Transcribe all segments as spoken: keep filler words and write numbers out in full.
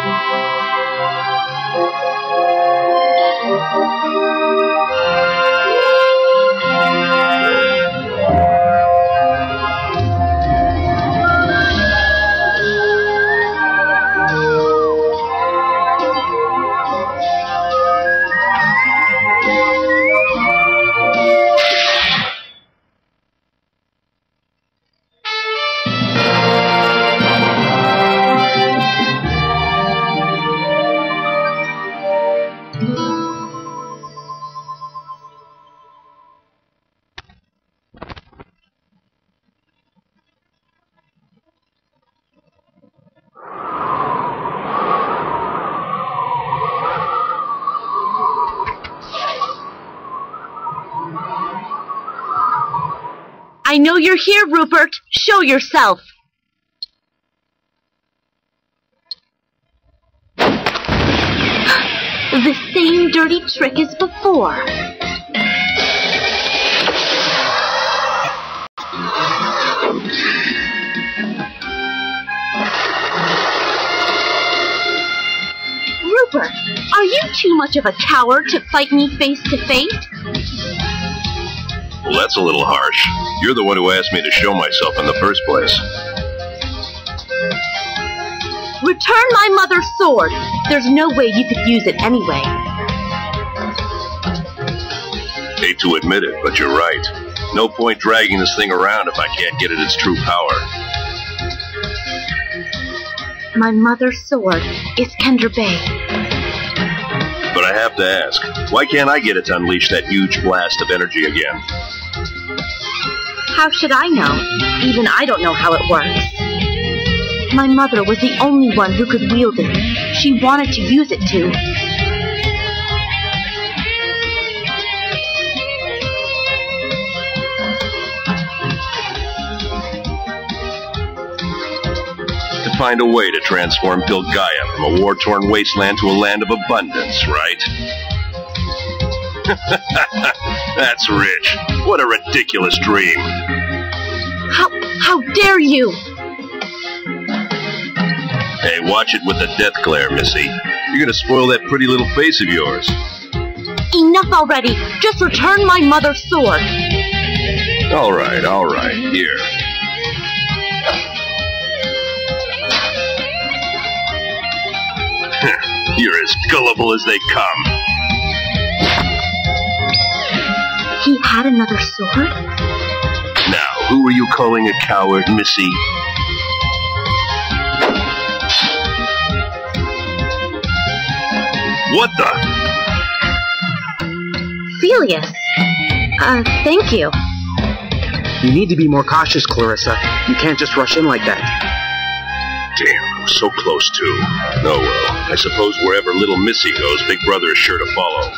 I know you're here, Rupert. Show yourself. The same dirty trick as before. Rupert, are you too much of a coward to fight me face to face? Well, that's a little harsh. You're the one who asked me to show myself in the first place. Return my mother's sword. There's no way you could use it anyway. Hate to admit it, but you're right. No point dragging this thing around if I can't get at its true power. My mother's sword is Kendra Bay. But I have to ask, why can't I get it to unleash that huge blast of energy again? How should I know? Even I don't know how it works. My mother was the only one who could wield it. She wanted to use it too. To find a way to transform Pilgaia from a war-torn wasteland to a land of abundance, right? That's rich. What a ridiculous dream. How, how dare you? Hey, watch it with the death glare, Missy. You're gonna spoil that pretty little face of yours. Enough already. Just return my mother's sword. All right, all right. Here. You're as gullible as they come. He had another sword? Now, who are you calling a coward, Missy? What the? Celius. Uh, thank you. You need to be more cautious, Clarissa. You can't just rush in like that. Damn, I was so close too. Oh well, I suppose wherever little Missy goes, Big Brother is sure to follow.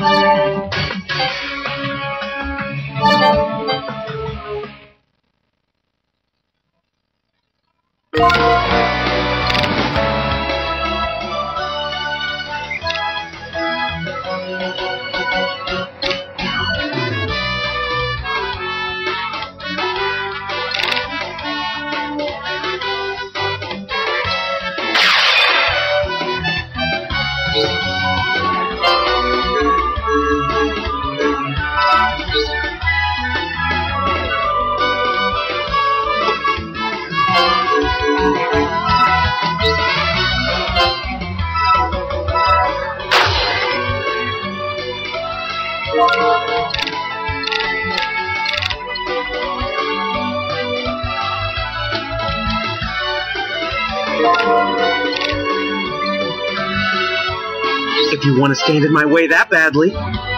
If you want to stand in my way that badly.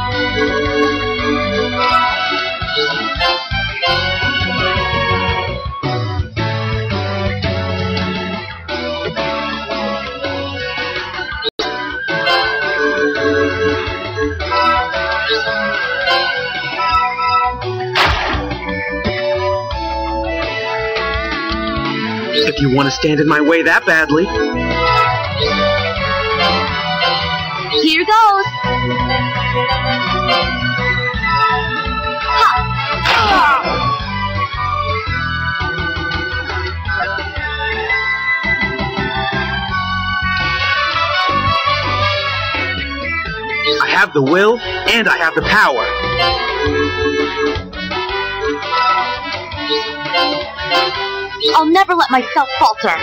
If you want to stand in my way that badly. Here goes. I have the will and I have the power. I'll never let myself falter.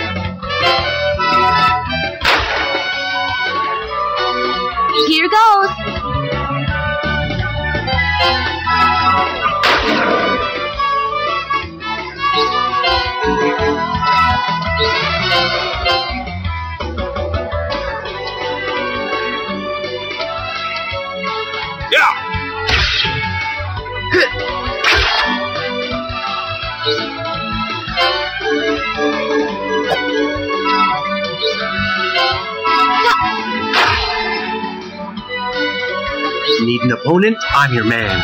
Here goes. Yeah! Need an opponent? I'm your man.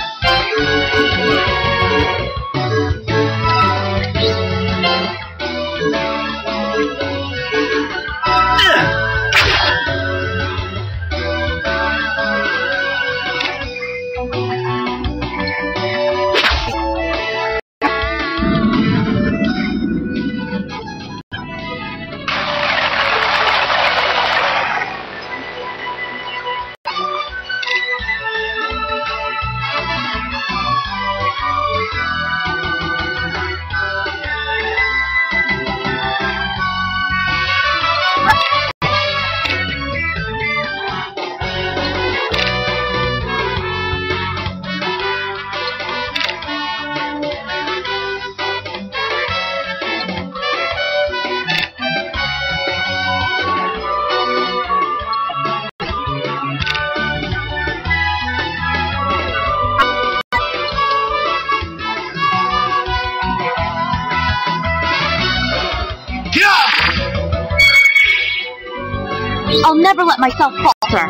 I'll never let myself falter.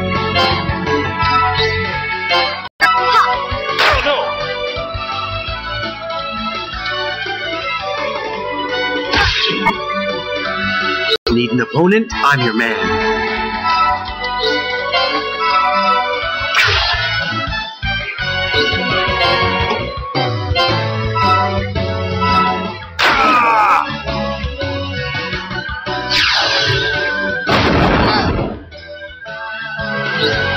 Oh, no! Need an opponent? I'm your man. Ah!